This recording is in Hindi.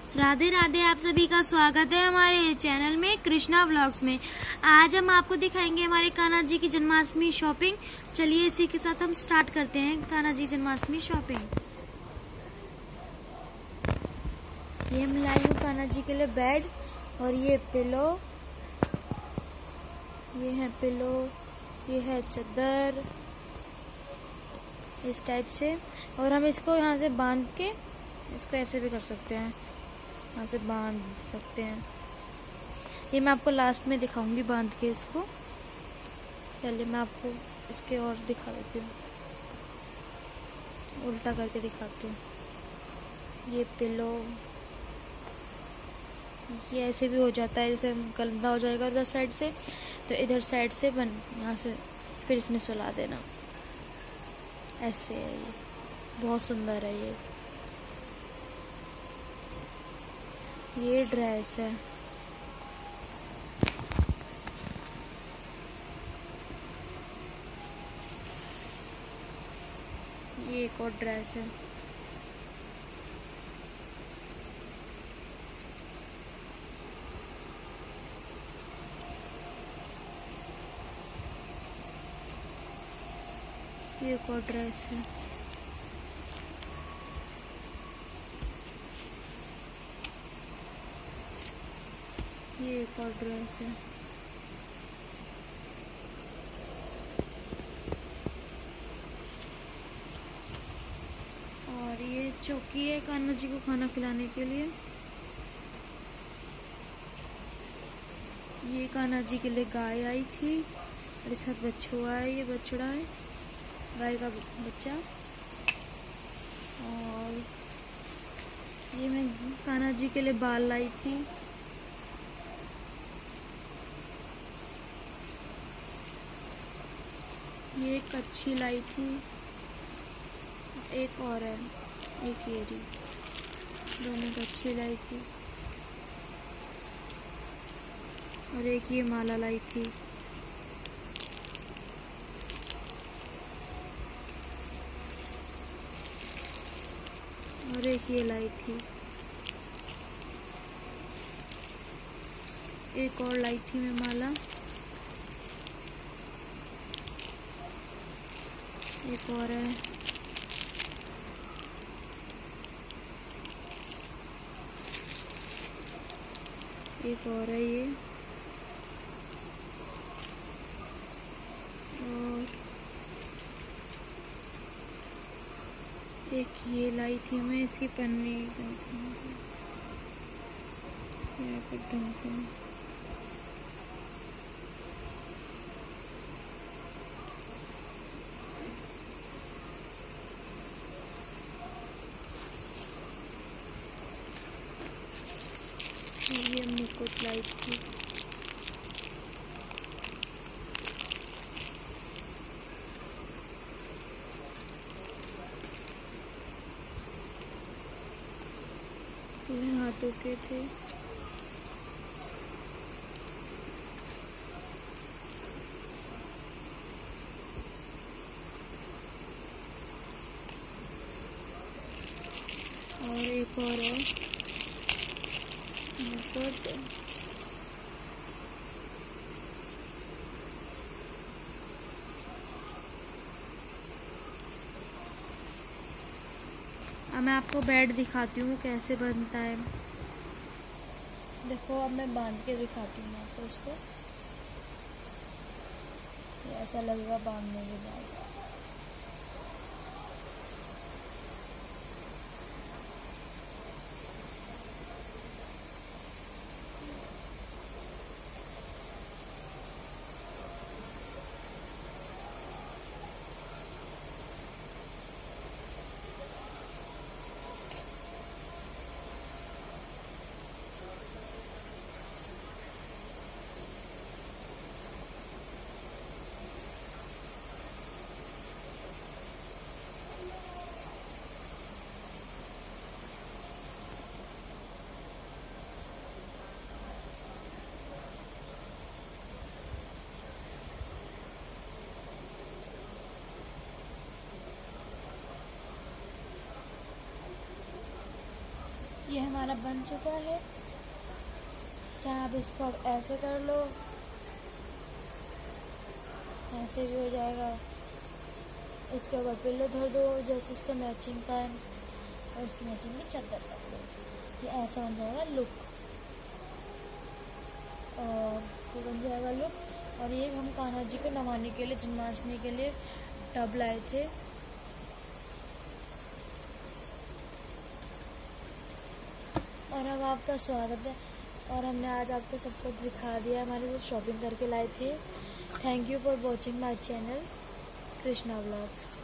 राधे राधे। आप सभी का स्वागत है हमारे चैनल में कृष्णा व्लॉग्स में। आज हम आपको दिखाएंगे हमारे कान्हा जी की जन्माष्टमी शॉपिंग। चलिए इसी के साथ हम स्टार्ट करते हैं कान्हा जी जन्माष्टमी शॉपिंग। ये हम लाई हूँ कान्हा जी के लिए बेड और ये पिलो, ये है पिलो, ये है चादर इस टाइप से। और हम इसको यहाँ से बांध के इसको ऐसे भी कर सकते हैं, यहाँ से बांध सकते हैं। ये मैं आपको लास्ट में दिखाऊंगी बांध के इसको। पहले मैं आपको इसके और दिखा देती हूँ, उल्टा करके दिखाती हूँ। ये पिलो ये ऐसे भी हो जाता है, जैसे गंदा हो जाएगा उधर साइड से तो इधर साइड से यहाँ से फिर इसमें सुला देना। ऐसे है, ये बहुत सुंदर है। ये ड्रेस है, ये एक और ड्रेस है। ये एक और ड्रेस है। ये एक और ड्रेस है। और ये चौकी है कान्हा जी को खाना खिलाने के लिए। ये कान्हा जी के लिए गाय आई थी और इसके साथ बछुआ है, ये बछड़ा है गाय का बच्चा। और ये मैं कान्हा जी के लिए बाल लाई थी। ये एक अच्छी लाई थी, एक और है, एक ये रही, दोनों कच्छी लाई थी। और एक ये माला लाई थी। और एक ये लाई थी, एक और लाई थी मैं माला। एक और है, एक और है ये। और एक ये लाई थी मैं, इसकी पन्नी ढंग से। ये मुकुट लाई थी। ये हाथों के थे। और एक और है मुकुट। अब मैं आपको बेड दिखाती हूँ कैसे बनता है। देखो अब मैं बांध के दिखाती हूँ आपको इसको। ऐसा लगेगा बांधने के बाद। हमारा बन चुका है। चाहे आप इसको अब ऐसे कर लो, ऐसे भी हो जाएगा। इसके ऊपर पिल्लो धर दो जैसे इसका मैचिंग का है, और इसकी मैचिंग की चादर कर दो। ये ऐसा बन जाएगा लुक, और ये बन जाएगा लुक। और ये हम कान्हा जी को नवाने के लिए, जन्माष्टमी के लिए टब लाए थे। और अब आपका स्वागत है। और हमने आज आपको सब कुछ दिखा दिया, हमारे साथ शॉपिंग करके लाए थे। Thank you for watching my channel Krishna vlogs.